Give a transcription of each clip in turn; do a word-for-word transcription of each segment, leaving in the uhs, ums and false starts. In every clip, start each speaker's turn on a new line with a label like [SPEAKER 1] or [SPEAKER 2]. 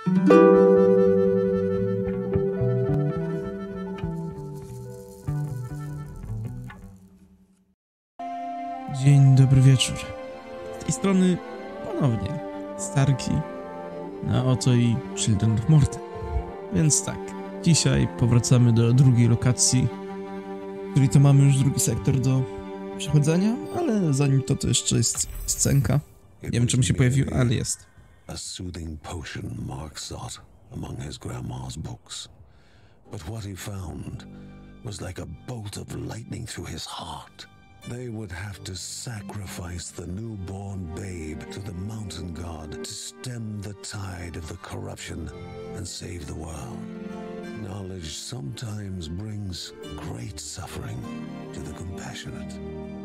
[SPEAKER 1] Dzień dobry wieczór. Z tej strony ponownie Starki, na oto i Children of Morta. Więc tak, dzisiaj powracamy do drugiej lokacji, w której to mamy już drugi sektor do przechodzenia, ale zanim to to jeszcze jest scenka. Nie wiem czemu się pojawił, ale jest.
[SPEAKER 2] A soothing potion Mark sought among his grandma's books. But what he found was like a bolt of lightning through his heart. They would have to sacrifice the newborn babe to the mountain god to stem the tide of the corruption and save the world. Knowledge sometimes brings great suffering to the compassionate.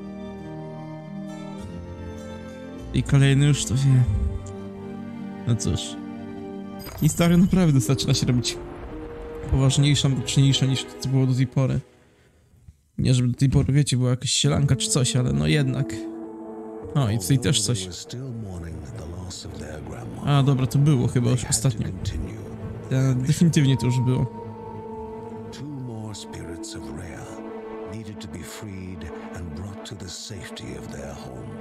[SPEAKER 1] I kolejny już to wie. No cóż. Historia naprawdę zaczyna się robić poważniejsza, mroczniejsza niż to, co było do tej pory. Nie, żeby do tej pory, wiecie, była jakaś sielanka czy coś, ale no jednak. O, i tutaj też coś. A, dobra, to było chyba już ostatnio. Ja, definitywnie to już było.
[SPEAKER 2] Two more spirits of Rhea needed to be freed and brought to the safety of their home.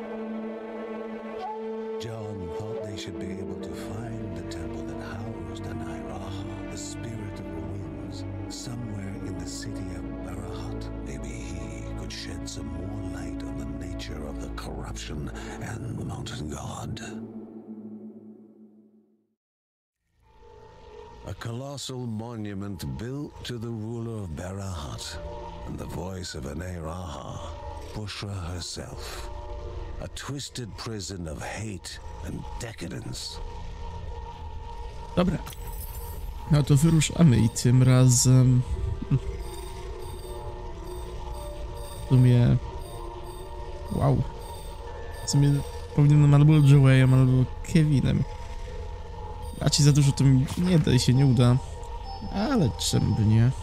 [SPEAKER 2] John thought they should be able to find the temple that housed Anairaha, the spirit of the winds, somewhere in the city of Barahat. Maybe he could shed some more light on the nature of the corruption and the mountain god. A colossal monument built to the ruler of Barahat, and the voice of Anairaha, Bushra herself. A twisted prison of hate and decadence.
[SPEAKER 1] Dobra. No to wyruszamy i tym razem... W sumie... Wow. W sumie powinienem albo Joeyem, albo Kevinem. A ci za dużo to mi nie da i się nie uda. Ale czemu by nie?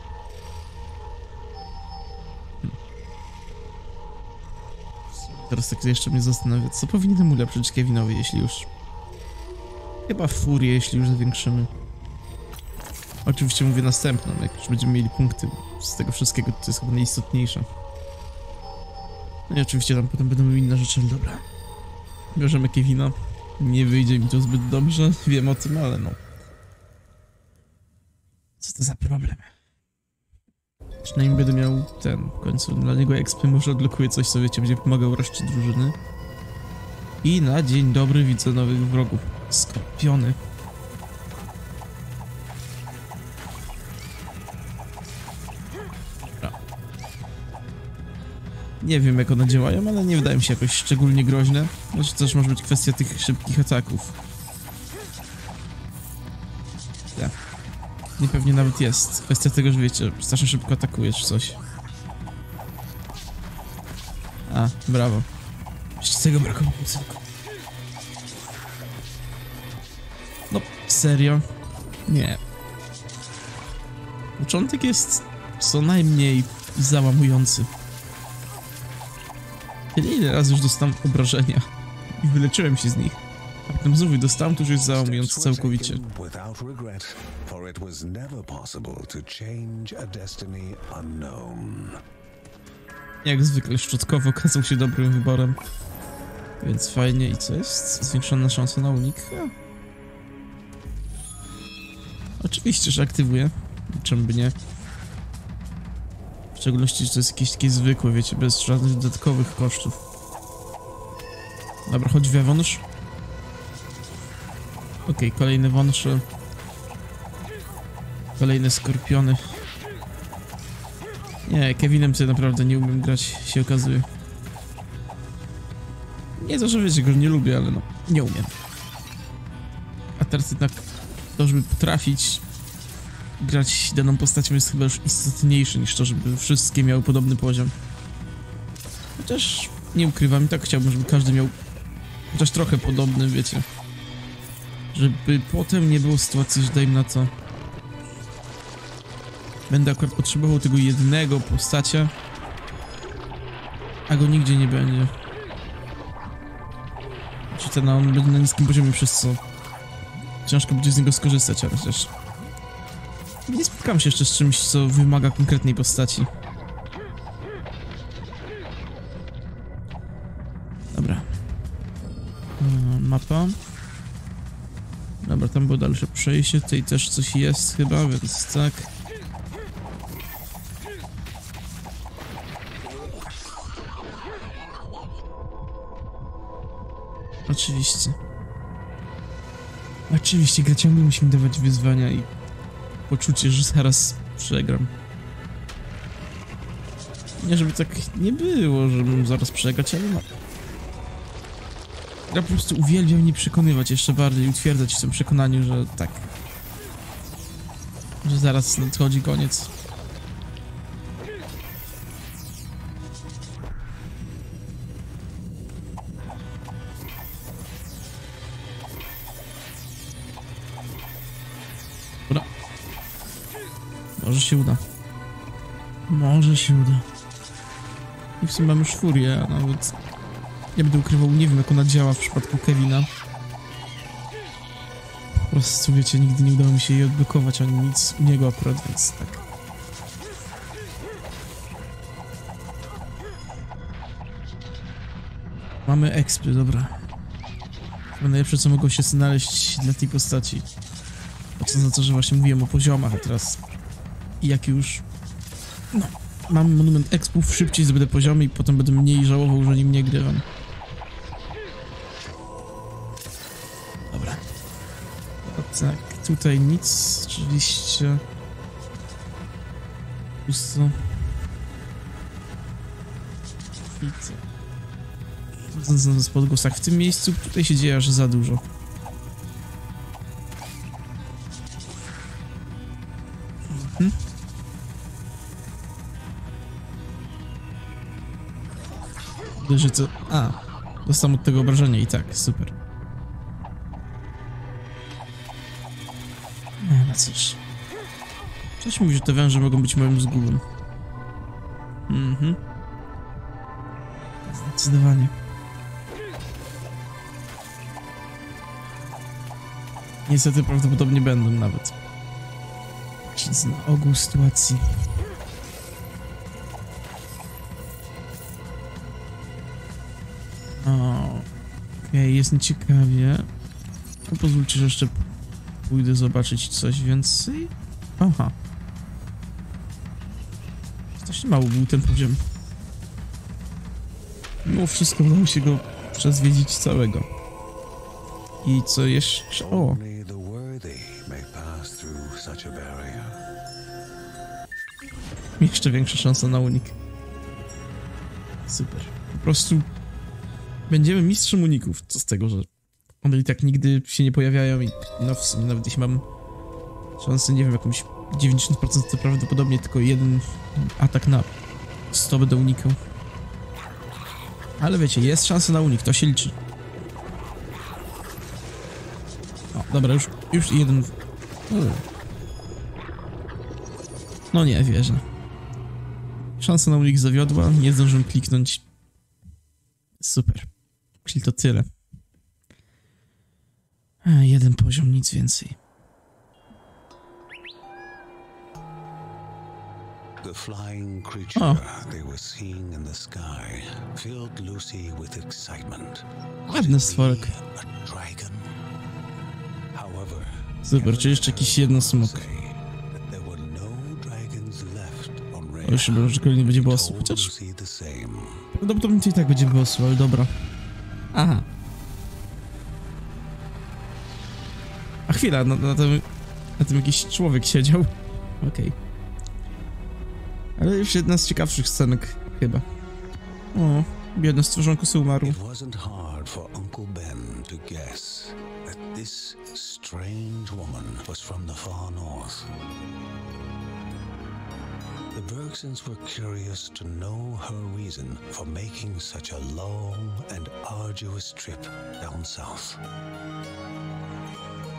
[SPEAKER 1] Teraz tak jeszcze mnie zastanawia, co powinienem ulepszyć Kevinowi, jeśli już... Chyba furię, jeśli już zwiększymy. Oczywiście mówię następną, jak już będziemy mieli punkty z tego wszystkiego, to jest chyba najistotniejsze. No i oczywiście tam potem będą inne rzeczy, ale dobra. Bierzemy Kevina. Nie wyjdzie mi to zbyt dobrze, wiem o tym, ale no. Co to za problem? Przynajmniej będę miał ten, w końcu dla niego expy, może odblokuję coś, co wiecie, będzie pomagał reszcie drużyny. I na dzień dobry widzę nowych wrogów. Skorpiony. Dobra. Nie wiem jak one działają, ale nie wydają się jakoś szczególnie groźne. Znaczy to też może być kwestia tych szybkich ataków. Ja. Nie, pewnie nawet jest. Kwestia tego, że wiecie, strasznie szybko atakujesz czy coś. A, brawo. Jeszcze tego brakowało tylko. No, serio? Nie. Początek jest co najmniej załamujący. Ile razy już dostałem obrażenia i wyleczyłem się z nich. A potem znów dostałem, to już jest załamujące całkowicie. Jak zwykle Szczotkowo okazał się dobrym wyborem. Więc fajnie. I co jest? Zwiększona szansa na unik? Ja. Oczywiście, że aktywuję. Czemu by nie? W szczególności, że to jest jakieś takie zwykłe, wiecie, bez żadnych dodatkowych kosztów. Dobra, chodź wąż. Okej, okay, kolejne wąsze. Kolejne skorpiony. Nie, Kevinem sobie naprawdę nie umiem grać, się okazuje. Nie to, że wiecie, go nie lubię, ale no, nie umiem. A teraz jednak to, żeby potrafić grać daną postacią jest chyba już istotniejsze niż to, żeby wszystkie miały podobny poziom. Chociaż nie ukrywam, i tak chciałbym, żeby każdy miał chociaż trochę podobny, wiecie. Żeby potem nie było sytuacji, że dajmy na to będę akurat potrzebował tego jednego postacia, a go nigdzie nie będzie. Czy ten on będzie na niskim poziomie, przez co ciężko będzie z niego skorzystać, ale też nie spotkałem się jeszcze z czymś, co wymaga konkretnej postaci. Dobra. Hmm, mapa. Dobra, tam było dalsze przejście, tutaj też coś jest chyba, więc tak. Oczywiście. Oczywiście, gra ciągle musi mi dawać wyzwania i poczucie, że zaraz przegram. Nie, żeby tak nie było, żebym zaraz przegrać, ale no. Ja po prostu uwielbiam mnie przekonywać jeszcze bardziej, utwierdzać w tym przekonaniu, że tak. Że zaraz nadchodzi koniec. Dobra. Może się uda. Może się uda. I w sumie mam już furię, a nawet nie będę ukrywał, nie wiem jak ona działa w przypadku Kevina. Po prostu, wiecie, nigdy nie udało mi się jej odblokować, ani nic u niego akurat, więc tak. Mamy expy, dobra. Chyba najlepsze, co mogło się znaleźć dla tej postaci. A co znaczy, że właśnie mówiłem o poziomach, a teraz... I jak już... No, mam monument expów, szybciej zdobydę poziomy i potem będę mniej żałował, że nim nie grywam. Dobra. No tak, tutaj nic, oczywiście. Pusto. I co? Znalazłem podgłosach. W tym miejscu tutaj się dzieje aż za dużo. Mhm. Że co? A, dostałem od tego obrażenia i tak, super. No cóż. Coś mówi, że te węże mogą być moim zgubem. Mhm. Zdecydowanie. Niestety prawdopodobnie będą nawet. Więc na ogół sytuacji. Okej, okay, jest nieciekawie. No, pozwólcie, że jeszcze pójdę zobaczyć coś więcej. Aha. Strasznie mało był ten poziom. Mimo wszystko udało się go przezwiedzić całego. I co jeszcze? O! Jeszcze większa szansa na unik. Super. Po prostu będziemy mistrzem uników. Co z tego, że one i tak nigdy się nie pojawiają i no w sumie nawet jeśli mam szansę, nie wiem, jakąś dziewięćdziesiąt procent to prawdopodobnie tylko jeden atak na sto będę unikał. Ale wiecie, jest szansa na unik, to się liczy. O, dobra, już, już jeden... No nie, wierzę. Szansa na unik zawiodła, nie zdążyłem kliknąć. Super. Czyli to tyle. A, jeden poziom, nic więcej.
[SPEAKER 2] The flying creature they were seeing in the sky filled Lucy with excitement.
[SPEAKER 1] Ładny stworek. Super, czy jeszcze jakiś jednosmok? O, już chyba, że kolejny będzie bossu, chociaż... Prawdopodobnie to i tak będzie bossu, ale dobra. Aha. A chwila, na, na, tym, na tym jakiś człowiek siedział. Okej. Okay. Ale już jedna z ciekawszych scenek, chyba. O, biedne stworzonko sobie umarło.
[SPEAKER 2] It wasn't hard for Uncle Ben to guess that this strange woman was from the far north. The Bergsons were curious to know her reason for making such a long and arduous trip down south.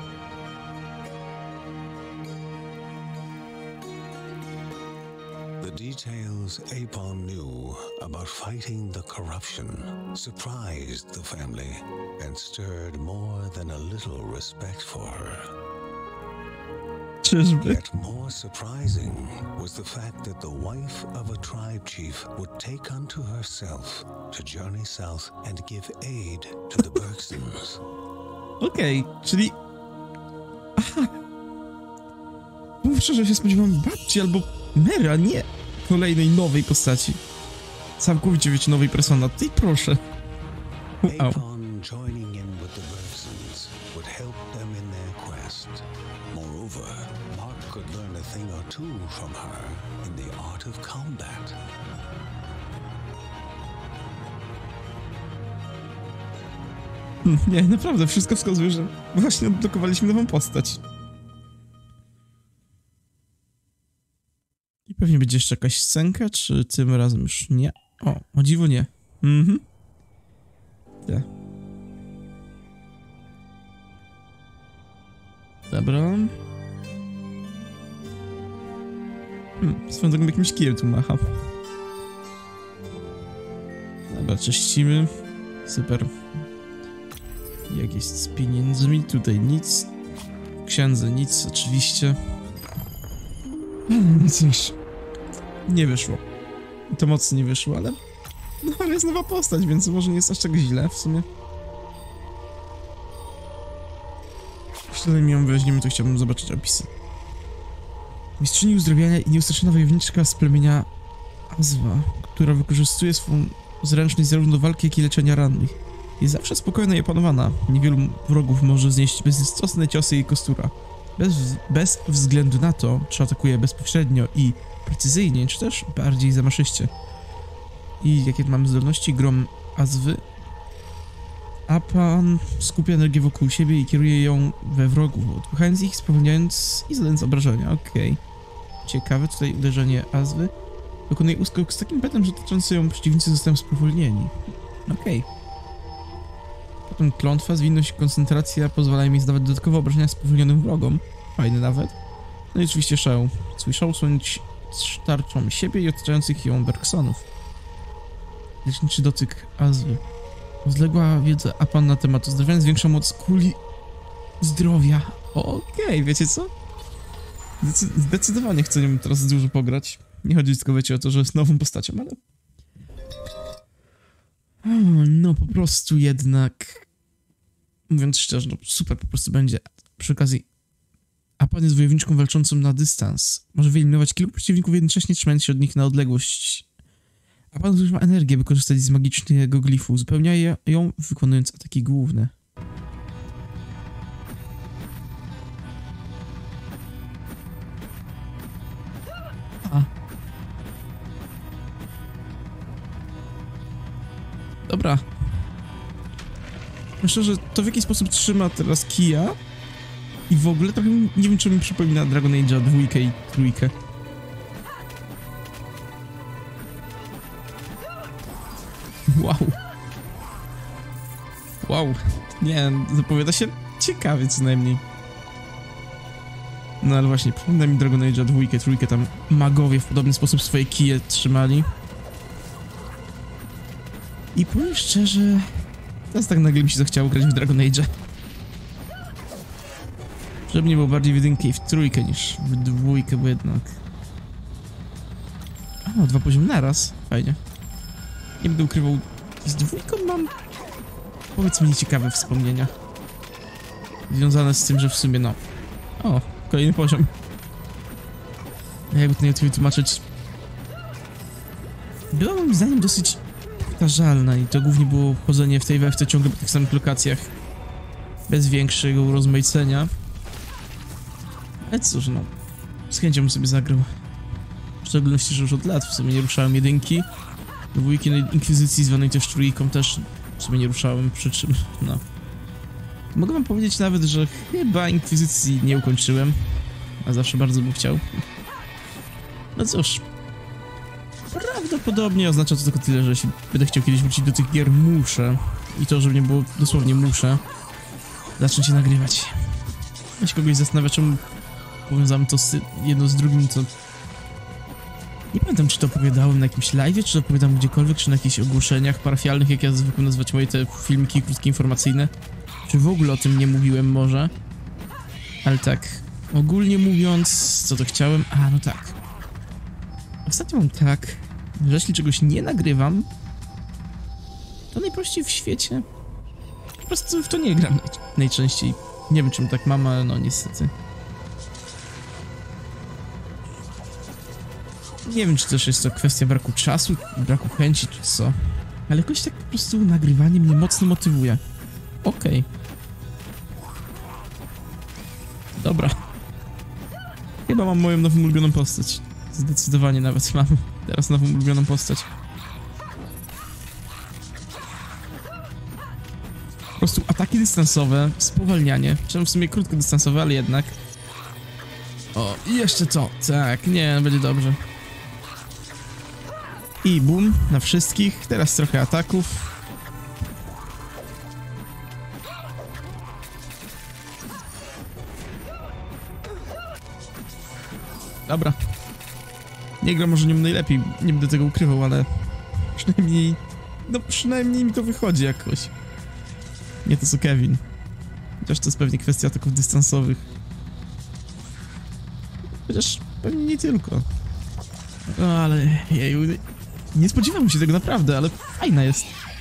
[SPEAKER 2] The details Apon knew about fighting the corruption surprised the family and stirred more than a little respect for her.
[SPEAKER 1] Czyżby?
[SPEAKER 2] Yet more surprising was the fact that the wife of a tribe chief would take unto herself to journey south and give aid to the Bergsons.
[SPEAKER 1] Okej, okay, czyli... Aha. Mów szczerze, że się spodziewam babci albo Mary, a nie kolejnej nowej postaci. Całkowicie, wiecie, nowej persona. Ty proszę. Wow.
[SPEAKER 2] Apon joining in with the Bergsons would help them in their quest. Moreover, Mark could learn a thing or two from her in the art of combat.
[SPEAKER 1] Nie, naprawdę, wszystko wskazuje, że właśnie odblokowaliśmy nową postać. I pewnie będzie jeszcze jakaś scenka, czy tym razem już nie? O, o dziwo nie. Mhm. Tak. Dobra. Hmm, swoją drogą jakimś kijem tu macha. Dobra, czyścimy. Super. Jak jest z pieniędzmi? Tutaj nic. W księdze nic, oczywiście. No cóż. Nie wyszło. To mocno nie wyszło, ale... No, ale jest nowa postać, więc może nie jest aż tak źle w sumie. Jeśli mi ją weźmiemy, to chciałbym zobaczyć opisy. Mistrzyni uzdrawiania i nieustraszona wojowniczka z plemienia Azwa, która wykorzystuje swą zręczność zarówno do walki, jak i leczenia rannych. Jest zawsze spokojna i opanowana. Niewielu wrogów może znieść bezlitosne ciosy jej kostura. Bez, bez względu na to, czy atakuje bezpośrednio i precyzyjnie, czy też bardziej zamaszyście. I jakie mamy zdolności? Grom Azwy. Apon skupia energię wokół siebie i kieruje ją we wrogów, odpychając ich, spowalniając i zadając obrażenia. Okej. Okay. Ciekawe, tutaj uderzenie Azwy. Dokonuje uskok z takim petem, że toczący ją przeciwnicy zostają spowolnieni. Okej. Okay. Potem klątwa, zwinność i koncentracja pozwalają mi zdawać dodatkowe obrażenia spowolnionym wrogom. Fajny nawet. No i oczywiście szał. Swój szał słonić tarczą siebie i otaczających ją Bergsonów. Leczniczy dotyk Azwy. Rozległa wiedza Apon na temat uzdrowienia zwiększa moc kuli zdrowia. Okej, okay, wiecie co? Zdecy zdecydowanie chcę nią teraz dużo pograć. Nie chodzi tylko, wiecie, o to, że jest nową postacią, ale... O, no po prostu jednak... Mówiąc szczerze, no super po prostu będzie. Przy okazji... Apon jest wojowniczką walczącą na dystans. Może wyeliminować kilku przeciwników jednocześnie, trzymając się od nich na odległość. Apon używa energię, by korzystać z magicznego glifu. Uzupełnia ją, wykonując ataki główne. A. Dobra. Myślę, że to w jaki sposób trzyma teraz kija i w ogóle trochę nie wiem, czy mi przypomina Dragon Age'a dwójkę i trójkę. Wow. Wow. Nie, zapowiada się ciekawie co najmniej. No ale właśnie, przypomina mi Dragon Age'a dwójkę, trójkę, tam magowie w podobny sposób swoje kije trzymali. I powiem szczerze, teraz tak nagle mi się zachciało grać w Dragon Age'a. Żeby nie było bardziej w jedynkę i w trójkę niż w dwójkę, bo jednak... O, dwa poziomy naraz. Fajnie. Nie będę ukrywał, z dwójką mam, powiedzmy, nieciekawe wspomnienia. Związane z tym, że w sumie no... O, kolejny poziom. Jakby to nie wytłumaczyć... Była moim zdaniem dosyć powtarzalna i to głównie było chodzenie w tej we w te ciągle po tych samych lokacjach. Bez większego urozmaicenia. Ale cóż, no... Z chęcią bym sobie zagrał. W szczególności, że już od lat w sumie nie ruszałem jedynki. Dwójki na Inkwizycji, zwanej też trójką, też w sumie nie ruszałem, przy czym, no... Mogę wam powiedzieć nawet, że chyba Inkwizycji nie ukończyłem, a zawsze bardzo bym chciał. No cóż... Prawdopodobnie oznacza to tylko tyle, że jeśli będę chciał kiedyś wrócić do tych gier, muszę, i to, żeby nie było dosłownie muszę, zacząć je nagrywać. Jeśli kogoś zastanawia, czemu powiązamy to z jedno z drugim, to... Nie pamiętam, czy to opowiadałem na jakimś live'ie, czy to opowiadałem gdziekolwiek, czy na jakichś ogłoszeniach parafialnych, jak ja zwykle nazywać moje te filmiki krótkie informacyjne. Czy w ogóle o tym nie mówiłem może. Ale tak, ogólnie mówiąc, co to chciałem... A, no tak. Ostatnio mam tak, że jeśli czegoś nie nagrywam, to najprościej w świecie po prostu w to nie gram naj najczęściej. Nie wiem, czemu tak mam, ale no niestety. Nie wiem, czy też jest to kwestia braku czasu, braku chęci, czy co. Ale jakoś tak po prostu nagrywanie mnie mocno motywuje. Okej. Okay. Dobra. Chyba mam moją nową ulubioną postać. Zdecydowanie nawet mam teraz nową ulubioną postać. Po prostu ataki dystansowe, spowalnianie, czemu w sumie krótkodystansowe, ale jednak. O, i jeszcze to. Tak, nie, będzie dobrze. I boom, na wszystkich. Teraz trochę ataków. Dobra. Nie gram może nią najlepiej, nie będę tego ukrywał, ale przynajmniej, no przynajmniej mi to wychodzi jakoś. Nie to co Kevin. Chociaż to jest pewnie kwestia ataków dystansowych. Chociaż pewnie nie tylko. No ale jeju, nie spodziewałem się tego naprawdę, ale fajna jest.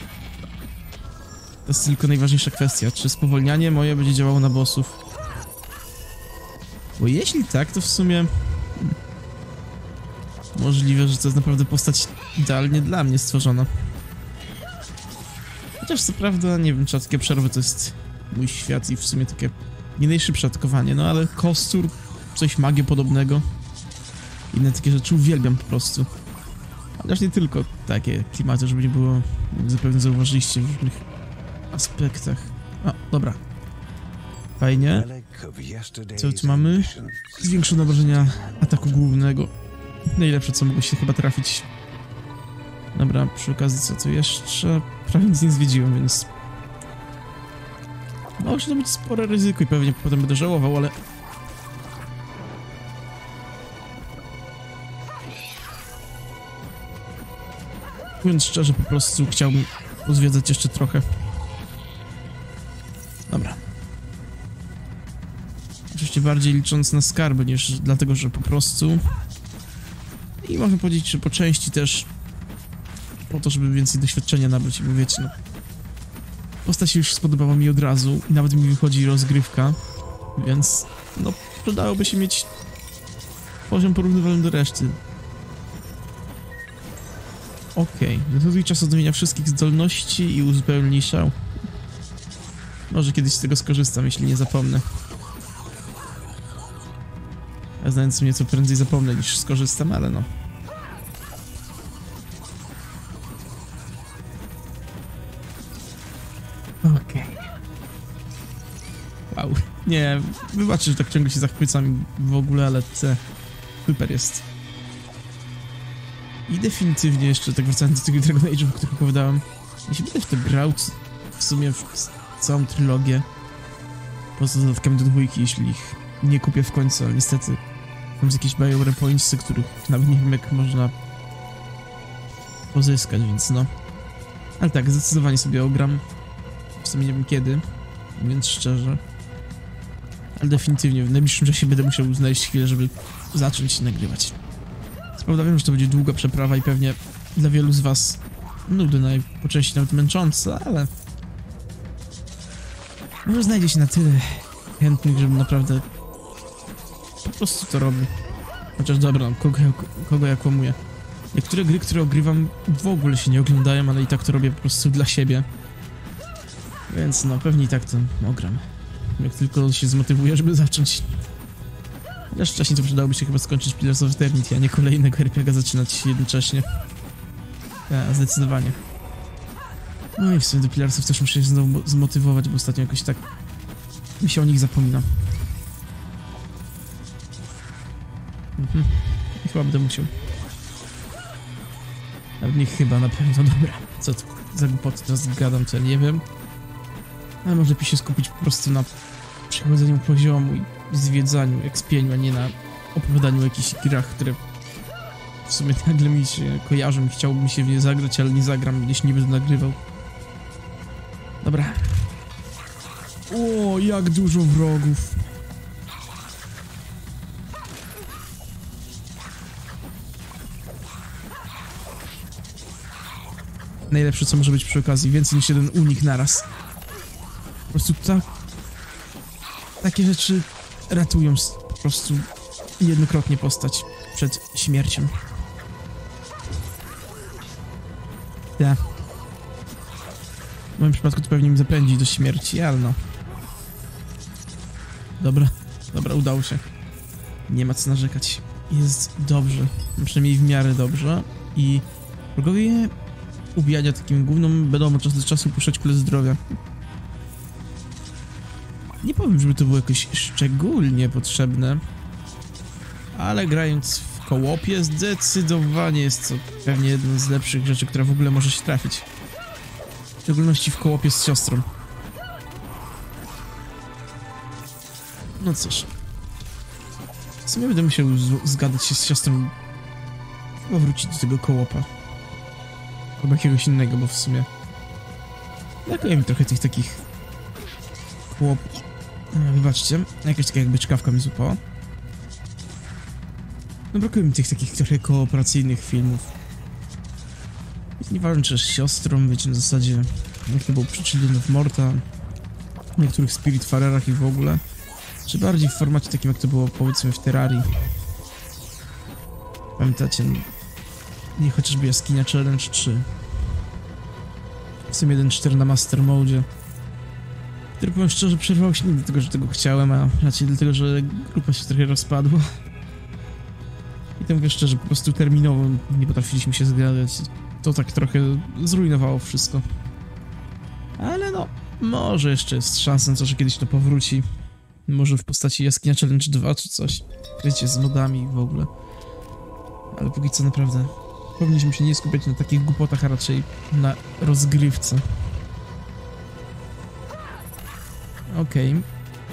[SPEAKER 1] To jest tylko najważniejsza kwestia, czy spowolnianie moje będzie działało na bossów. Bo jeśli tak, to w sumie... Możliwe, że to jest naprawdę postać idealnie dla mnie stworzona. Chociaż co prawda, nie wiem, czy takie przerwy to jest mój świat i w sumie takie nie najszybsze atakowanie, no ale kostur, coś magię podobnego. Inne takie rzeczy uwielbiam po prostu. Chociaż nie tylko takie klimaty, żeby nie było, jak zapewne zauważyliście, w różnych aspektach. O, dobra. Fajnie. Co tu mamy? Zwiększone obrażenia ataku głównego. Najlepsze, co mogło się chyba trafić. Dobra, przy okazji co tu jeszcze? Prawie nic nie zwiedziłem, więc... Może to być spore ryzyko i pewnie potem będę żałował, ale... Mówiąc szczerze, po prostu chciałbym pozwiedzać jeszcze trochę. Dobra. Oczywiście bardziej licząc na skarby niż dlatego, że po prostu... I można powiedzieć, że po części też po to, żeby więcej doświadczenia nabyć, bo wiecie, no... Postać się już spodobała mi od razu i nawet mi wychodzi rozgrywka, więc no przydałoby się mieć poziom porównywalny do reszty. Okej, okay. No to czas odnowienia wszystkich zdolności i uzupełni szał. Może kiedyś z tego skorzystam, jeśli nie zapomnę. Ja znając mnie, co prędzej zapomnę niż skorzystam, ale no. Okej. Okay. Wow. Nie, wybaczcie, że tak ciągle się zachwycam w ogóle, ale te... super jest. I definitywnie jeszcze, tak wracając do tego Dragon Age'u, o którym opowiadałem, jeśli będę w to grał w sumie w całą trylogię, poza dodatkami do dwójki, jeśli ich nie kupię w końcu, ale niestety mam jakieś BioWare Pointsy, których nawet nie wiem, jak można pozyskać, więc no. Ale tak, zdecydowanie sobie ogram. W sumie nie wiem kiedy, mówiąc szczerze. Ale definitywnie w najbliższym czasie będę musiał znaleźć chwilę, żeby zacząć nagrywać. Co prawda wiem, że to będzie długa przeprawa i pewnie dla wielu z was nudna i po części nawet męcząca, ale... Może znajdzie się na tyle chętnych, żeby naprawdę po prostu to robił. Chociaż dobra, kogo ja, kogo ja kłamuję. Niektóre gry, które ogrywam, w ogóle się nie oglądają, ale i tak to robię po prostu dla siebie. Więc no, pewnie i tak to ogram. Jak tylko się zmotywuję, żeby zacząć. Chociaż wcześniej to przydałoby się chyba skończyć Pillars of Eternity, a nie kolejnego er pe gie zaczynać jednocześnie. Ja, zdecydowanie. No i w sumie do Pillarsów też muszę się znowu zmotywować, bo ostatnio jakoś tak mi się o nich zapomina. Mhm. I chyba będę musiał. Nawet nie chyba, na pewno, dobra. Co to za głupoty teraz gadam, co ja nie wiem. Ale może lepiej się skupić po prostu na przechodzeniu poziomu i zwiedzaniu, ekspieniu, a nie na opowiadaniu o jakichś grach, które W sumie nagle mi się kojarzą, chciałbym się w nie zagrać, ale nie zagram, jeśli nie będę nagrywał. Dobra. O, jak dużo wrogów. Najlepsze, co może być przy okazji, więcej niż jeden unik naraz. Po prostu tak... Takie rzeczy ratują po prostu jednokrotnie postać przed śmiercią. Ja. W moim przypadku to pewnie mi zapędzi do śmierci, ale no. Dobra, dobra, udało się. Nie ma co narzekać. Jest dobrze, przynajmniej w miarę dobrze. I wrogowie ubijania takim gównom będą od czasu do czasu puszczać kulę zdrowia. Nie powiem, żeby to było jakoś szczególnie potrzebne, ale grając w kołopie zdecydowanie jest to pewnie jedna z lepszych rzeczy, która w ogóle może się trafić. W szczególności w kołopie z siostrą. No cóż. W sumie będę musiał zgadać się z siostrą, chyba wrócić do tego kołopa. Albo jakiegoś innego, bo w sumie brakuje mi trochę tych takich kołopów. Wybaczcie, jakaś taka jakby czkawka mi złapała. No brakuje mi tych takich trochę kooperacyjnych filmów. Nieważne, czy z siostrą, wiecie, na zasadzie jak to było przy Children of Morta, w niektórych Spiritfarerach i w ogóle, czy bardziej w formacie takim, jak to było, powiedzmy, w Terrarii. Pamiętacie, nie chociażby Jaskinia Challenge trzy. W sumie jeden cztery na Master Mode, który, powiem szczerze, przerwał się nie dlatego, że tego chciałem, a raczej dlatego, że grupa się trochę rozpadła. I to mówię szczerze, po prostu terminowo nie potrafiliśmy się zgadać. To tak trochę zrujnowało wszystko. Ale no, może jeszcze jest szansa na to, że kiedyś to powróci. Może w postaci Jaskinia Challenge dwa czy coś. Wiecie, z modami w ogóle. Ale póki co naprawdę powinniśmy się nie skupiać na takich głupotach, a raczej na rozgrywce. Okej. Okay.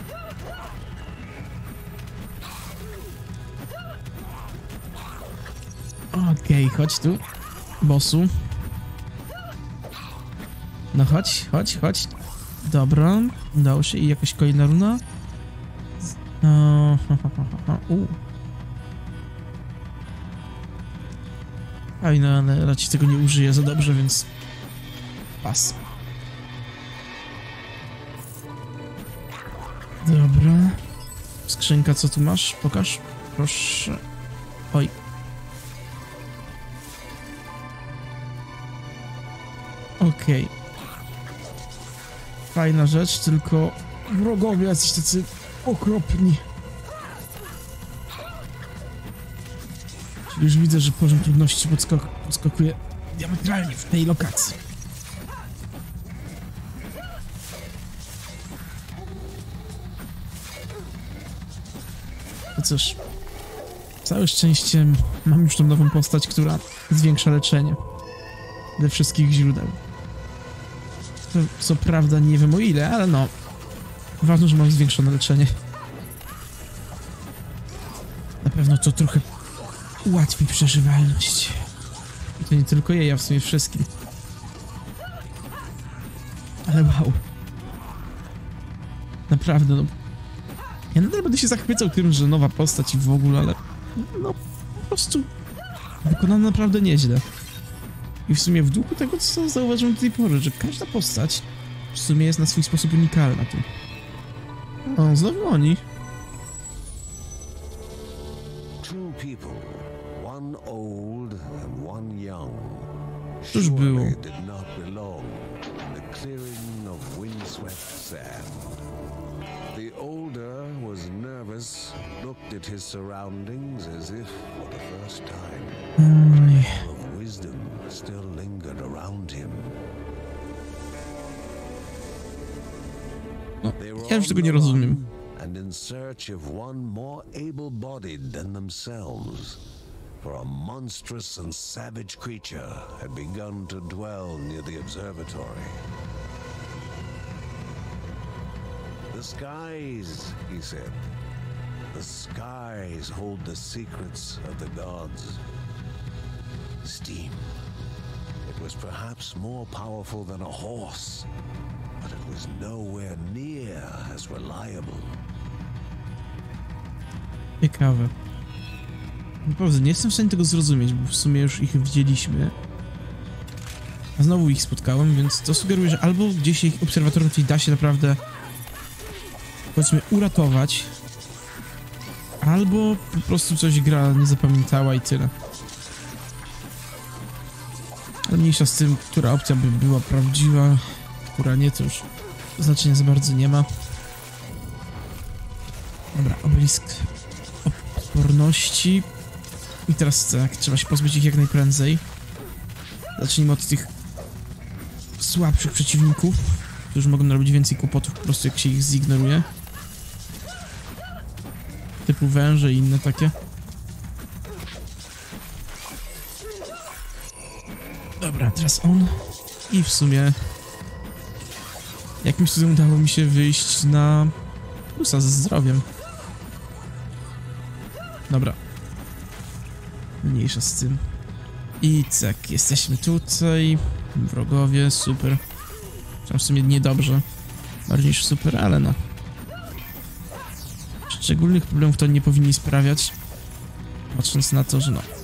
[SPEAKER 1] Okej, okay, chodź tu, bossu. No chodź, chodź, chodź. Dobra, udało się. I jakaś kolejna runa. O, ha, ha, ha, ha. U. Fajne, ale raczej tego nie użyję za dobrze, więc pas. Dobra. Skrzynka, co tu masz? Pokaż. Proszę. Oj. Okej. Okay. Fajna rzecz, tylko wrogowie jacyś tacy okropni. Czyli już widzę, że poziom trudności podskok podskakuje diametralnie w tej lokacji. No cóż, całe szczęście mam już tą nową postać, która zwiększa leczenie ze wszystkich źródeł. To, co prawda nie wiem o ile, ale no, ważne, że mam zwiększone leczenie. Na pewno to trochę ułatwi przeżywalność. I to nie tylko jej, a w sumie wszystkim. Ale wow. Naprawdę, no. Ja nadal będę się zachwycał tym, że nowa postać i w ogóle, ale no po prostu wykonana naprawdę nieźle. I w sumie w duchu tego, co zauważyłem do tej pory, że każda postać w sumie jest na swój sposób unikalna tu. O, znowu oni. Cóż było?
[SPEAKER 2] The older was nervous, looked at his surroundings as if for the first time. The power of wisdom still lingered around him.
[SPEAKER 1] No, ja już tego nie rozumiem.
[SPEAKER 2] And in search of one more able-bodied than themselves, for a monstrous and savage creature had begun to dwell near the observatory. The skies, he said, the skies hold the secrets of the gods. steam. It was perhaps more powerful than a horse, but it was nowhere near as reliable.
[SPEAKER 1] Ciekawe. Naprawdę, nie jestem w stanie tego zrozumieć, bo w sumie już ich widzieliśmy. A znowu ich spotkałem, więc to sugeruje, że albo gdzieś ich obserwatorem tutaj da się naprawdę, powiedzmy, uratować, albo po prostu coś gra nie zapamiętała i tyle. Ale mniejsza z tym, która opcja by była prawdziwa, która nie, to już znaczenia za bardzo nie ma. Dobra, obelisk odporności. I teraz tak, trzeba się pozbyć ich jak najprędzej. Zacznijmy od tych słabszych przeciwników, którzy mogą narobić więcej kłopotów po prostu jak się ich zignoruje. Typu węże i inne takie. Dobra, teraz on. I w sumie jakimś cudem udało mi się wyjść na plusa ze zdrowiem. Dobra. Mniejsza z tym. I tak, jesteśmy tutaj. Wrogowie, super. Tam w sumie niedobrze. Bardziej niż super, ale no. Szczególnych problemów to nie powinni sprawiać. Patrząc na to, że no.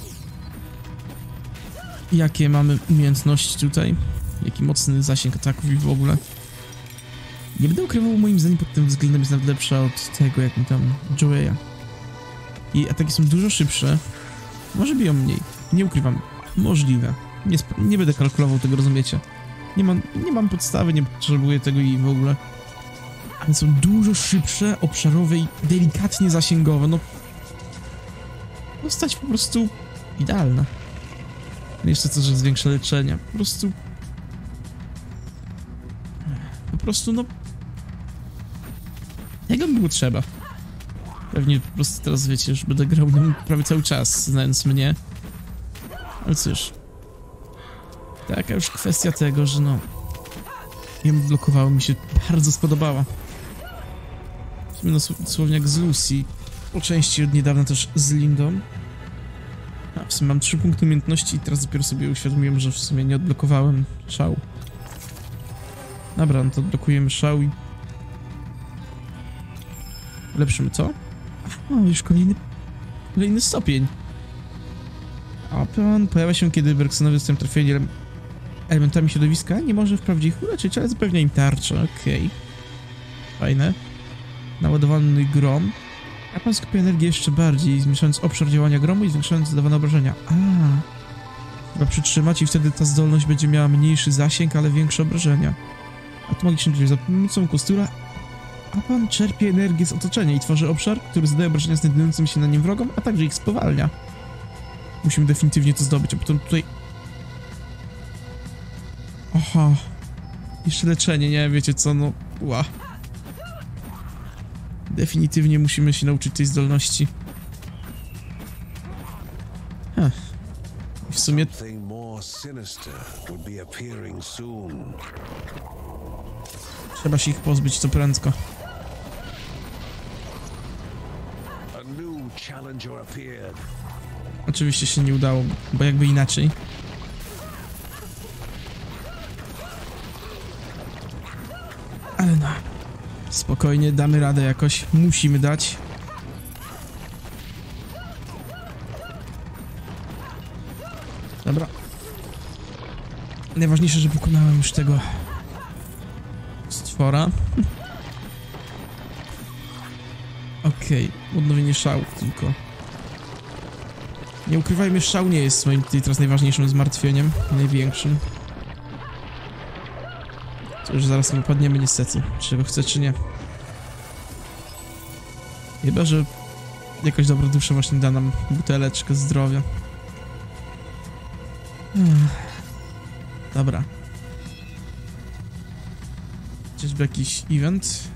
[SPEAKER 1] Jakie mamy umiejętności tutaj. Jaki mocny zasięg ataków i w ogóle. Nie będę ukrywał, moim zdaniem pod tym względem jest nawet lepsza od tego, jak mi tam Joeya. I ataki są dużo szybsze. Może biją mniej. Nie ukrywam. Możliwe. Nie, nie będę kalkulował tego, rozumiecie? Nie mam, nie mam podstawy, nie potrzebuję tego i w ogóle. Ale są dużo szybsze, obszarowe i delikatnie zasięgowe. No. Postać po prostu idealna. Jeszcze to, że zwiększa leczenie. Po prostu... Po prostu, no... Tego było trzeba. Pewnie po prostu teraz, wiecie, już będę grał prawie cały czas, znając mnie. Ale cóż. Taka już kwestia tego, że no... Jem blokowało mi się bardzo spodobała. W sumie no, dosłownie jak z Lucy. Po części od niedawna też z Lindą. A w sumie mam trzy punkty umiejętności i teraz dopiero sobie uświadomiłem, że w sumie nie odblokowałem szału. Dobra, no to odblokujemy szał i... Ulepszymy co? O, już kolejny... Kolejny stopień. A plan pojawia się, kiedy Bergsonowie zostają trafieni ele elementami środowiska. Nie może wprawdzie ich uleczyć, ale zapewnia im tarczę. Okej. Okay. Fajne. Naładowany grom. A pan skupia energię jeszcze bardziej, zmniejszając obszar działania gromu i zwiększając zadawane obrażenia. A, trzeba przytrzymać i wtedy ta zdolność będzie miała mniejszy zasięg, ale większe obrażenia. A tu magiczny gdzieś za pomocą kostura. A pan czerpie energię z otoczenia i tworzy obszar, który zadaje obrażenia znajdującym się na nim wrogom, a także ich spowalnia. Musimy definitywnie to zdobyć, a potem tutaj... Oha. Jeszcze leczenie, nie? Wiecie co, no... Ła. Definitywnie musimy się nauczyć tej zdolności. Huh. I w sumie... Trzeba się ich pozbyć co prędko. Oczywiście się nie udało, bo jakby inaczej. Ale no, spokojnie, damy radę jakoś. Musimy dać. Dobra. Najważniejsze, że pokonałem już tego stwora. Okej, okay. Odnowienie szału tylko. Nie ukrywajmy, szał nie jest moim tutaj teraz najważniejszym zmartwieniem, największym. To już zaraz wypadniemy niestety, czy go chcę, czy nie. Chyba, że jakaś dobra dusza właśnie da nam buteleczkę zdrowia. Dobra. Czyżby jakiś event?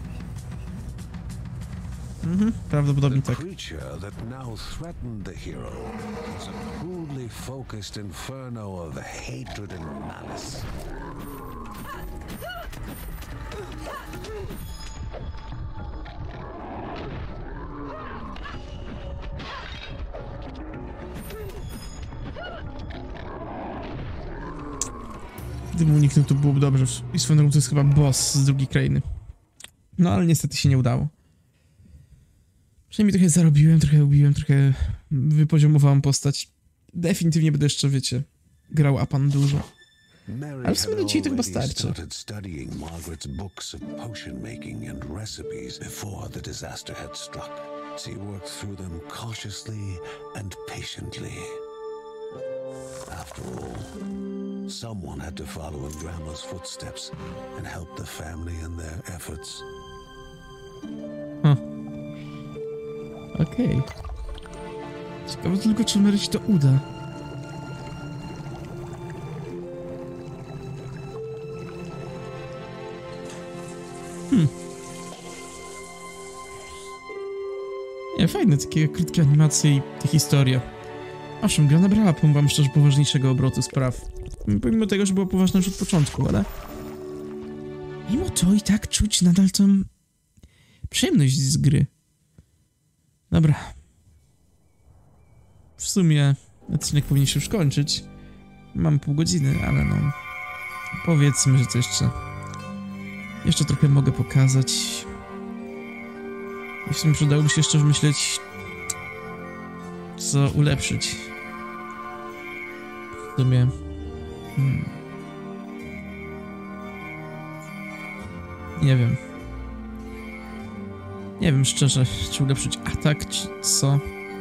[SPEAKER 1] Mhm, prawdopodobnie tak. Gdybym uniknął, to byłoby dobrze. I swoją drogą to jest chyba boss z drugiej krainy. No ale niestety się nie udało. Przynajmniej trochę zarobiłem, trochę ubiłem, trochę wypoziomowałem postać. Definitywnie będę jeszcze, wiecie, grał Apan dużo. Ale w sumie do dzisiaj to chyba starczy.
[SPEAKER 2] Margaret's books of potion making and recipes before the disaster had struck. She worked through them cautiously and patiently. After all, someone had to follow in Grandma's footsteps and help the family in their efforts.
[SPEAKER 1] Huh. Okej. Okay. Ciekawe tylko, czy Mary ci to uda. Hmm. Nie, fajne, takie krótkie animacje i te historie. Owszem, gra nabrała, powiem wam szczerze, poważniejszego obrotu spraw. Pomimo tego, że była poważna już od początku, ale... Mimo to i tak czuć nadal tą... przyjemność z gry. Dobra. W sumie odcinek powinien się już kończyć. Mam pół godziny, ale no... Powiedzmy, że to jeszcze... Jeszcze trochę mogę pokazać. I w sumie przydałoby się jeszcze wymyśleć, co ulepszyć. W sumie... Hmm. Nie wiem. Nie wiem szczerze, czy ulepszyć atak, czy co.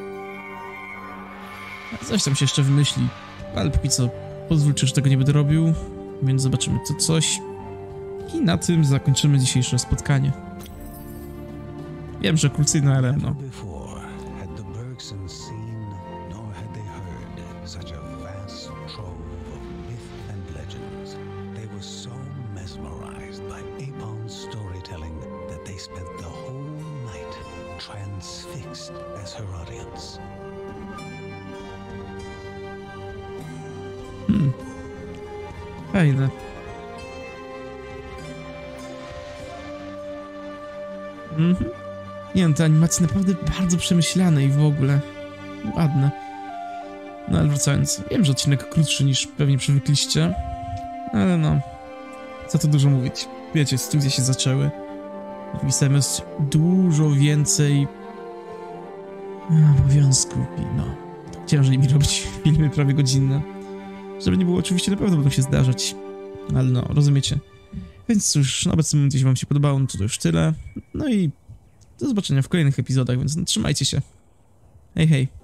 [SPEAKER 1] Coś tam się jeszcze wymyśli. Ale póki co pozwólcie, że tego nie będę robił. Więc zobaczymy to coś. I na tym zakończymy dzisiejsze spotkanie. Wiem, że kulcyjne, ale no. Hmm. Fajne. Mhm. Nie no, te animacje naprawdę bardzo przemyślane i w ogóle ładne. No ale wracając, wiem, że odcinek krótszy niż pewnie przywykliście, ale no, co tu dużo mówić. Wiecie, studia się zaczęły. Drugi semestr, dużo więcej obowiązków i no, ciężej mi robić filmy prawie godzinne. Żeby nie było, oczywiście na pewno będą się zdarzać, ale no, rozumiecie. Więc cóż, na obecnym momencie, jeśli wam się podobało, no to, to już tyle. No i do zobaczenia w kolejnych epizodach, więc no, trzymajcie się. Hej, hej.